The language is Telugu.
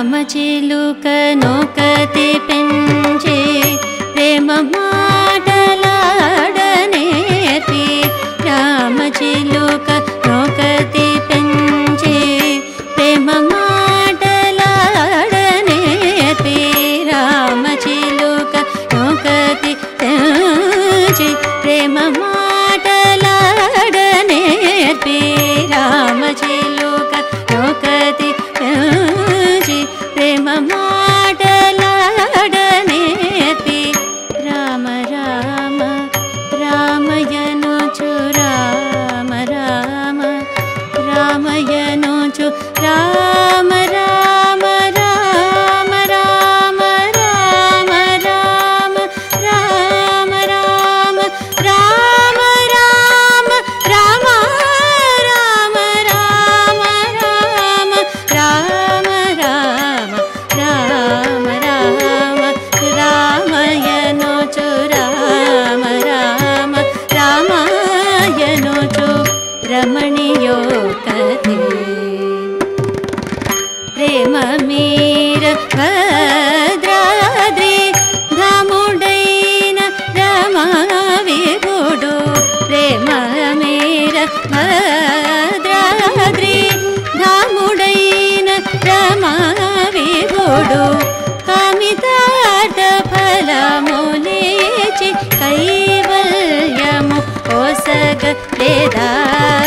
రామచిలుక నొకతి పెంచే ప్రేమ మాటలాడనేర్పి రామచిలుక నొకతి పెంచే ప్రేమ మాటలాడనేర్పి రామచిలుక నొకతి పెంచే ప్రేమ మాటలాడనేర్పి రామచిలుక నొకతి ప్రేమ మాటలాడనేర్పి రామ రామ రామయనుచు రామ రామ రామయనుచు రామ రామ రామ రామ రామ రామ రామ రామ రామ రామ రామ రామ రామ రామ రామ రామ రామ రామయనుచు రామ రామ రామయనుచు రమణీయోకతే ప్రేమ మీర భద్రాద్రి ధాముడైన రమా విభుడు ప్రేమ మీర భద్రాద్రి ధాముడైన రమా విభుడు కామితార్థ ఫలములిచి కైవల్యము ఒసగ లేదా